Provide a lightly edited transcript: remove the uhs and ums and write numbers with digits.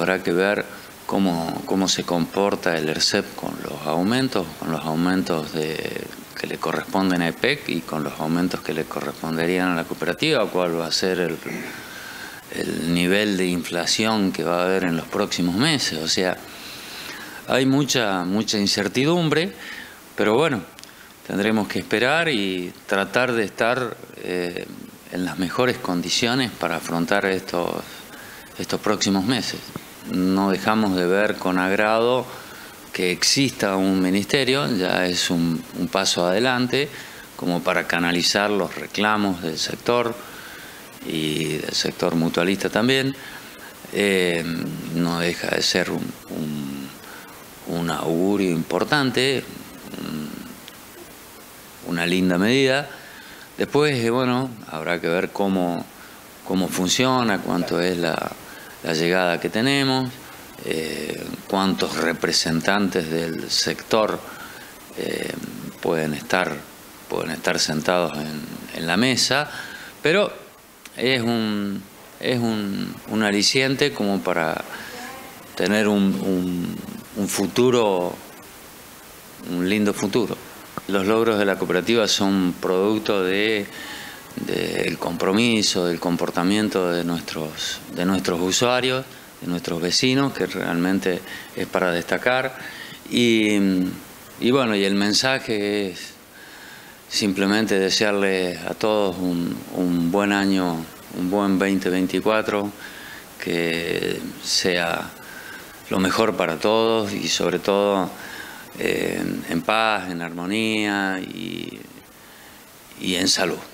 habrá que ver cómo se comporta el ERCEP con los aumentos que le corresponden a EPEC y con los aumentos que le corresponderían a la cooperativa, cuál va a ser el nivel de inflación que va a haber en los próximos meses. O sea, hay mucha incertidumbre, pero bueno, tendremos que esperar y tratar de estar en las mejores condiciones para afrontar estos próximos meses. No dejamos de ver con agrado que exista un ministerio, ya es un paso adelante como para canalizar los reclamos del sector y del sector mutualista también. No deja de ser un augurio importante, una linda medida. Después, bueno, habrá que ver cómo funciona, cuánto es la llegada que tenemos, cuántos representantes del sector pueden estar sentados en la mesa, pero es un aliciente como para tener un futuro, un lindo futuro. Los logros de la cooperativa son producto del compromiso, del comportamiento de nuestros usuarios, de nuestros vecinos, que realmente es para destacar. Y bueno, y el mensaje es simplemente desearles a todos un buen año, un buen 2024, que sea lo mejor para todos y sobre todo en paz, en armonía y en salud.